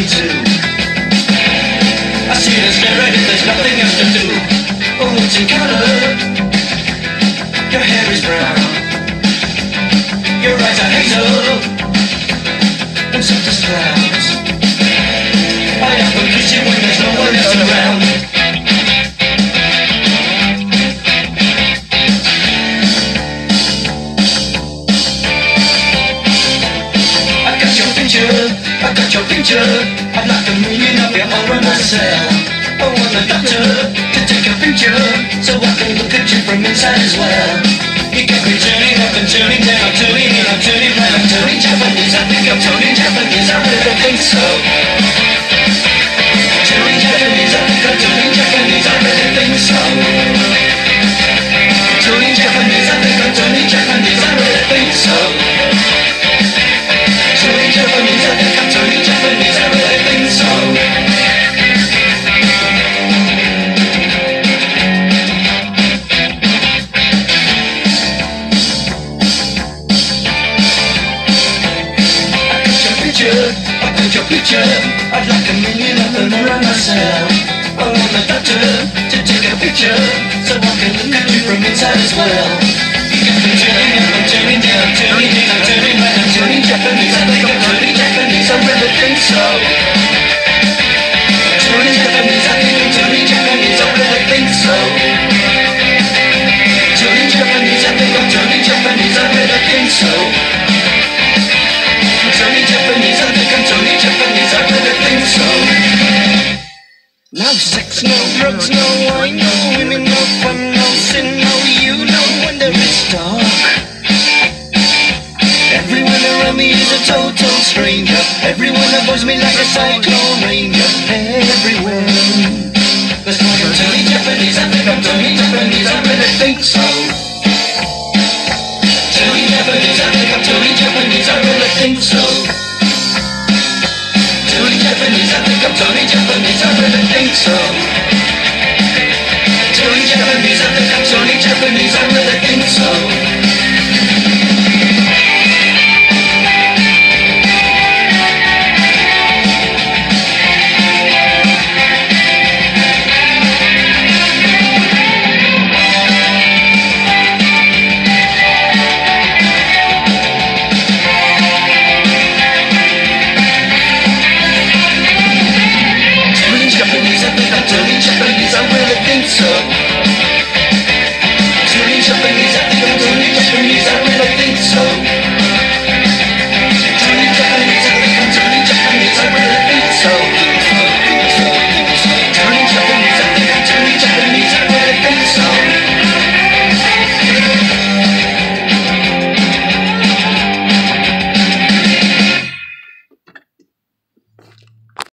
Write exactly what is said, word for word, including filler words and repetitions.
too. I see the stare at it, there's nothing else to do. Oh, what's in color? Your hair is brown, your eyes are hazel, and soft as clouds. I often kiss you when there's no one else around. I got your picture, I got your picture. I'd like a million of your aura myself. I want the doctor to take a picture so I can look at you from inside as well. You got me turning up and turning down, turning in, I'm turning round, I'm turning Japanese. I think I'm turning Japanese, I really don't think so. Turning Japanese, I think I'm turning Japanese, I really think so. Turning Japanese, I think I'm turning Japanese, I really think so. Turning Japanese, I think I'm turning Japanese, I really think so. I got your picture, I'd like a million of them around myself. I want the doctor to take a picture so I can look at you from inside as well. You got me turning up, I'm turning down, I'm turning in, I'm turning round, I'm turning Japanese. I think I'm turning Japanese, I really think so. Turning Japanese, I think I'm turning Japanese, I really think so. Turning Japanese, I think I'm turning Japanese, I really think so. Turning Japanese, I think I'm turning Japanese, I really think so. No sex, no drugs, no wine, no women, no fun, no sin, no you, no wonder it's dark. Everyone around me is a total stranger. Everyone avoids me like a cyclone ranger. Everyone. That's why I'm turning Japanese, I think I'm turning Japanese, I really think so. Turning Japanese, I think I'm turning Japanese, I really think so. Turning Japanese, I think I'm turning Japanese, I really think so. Turning Japanese, I think I'm turning Japanese, I really think so.